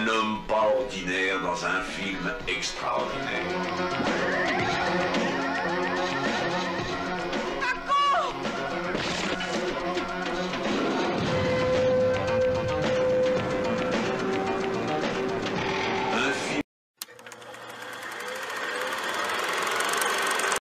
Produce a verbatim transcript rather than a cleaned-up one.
Un homme pas ordinaire dans un film extraordinaire.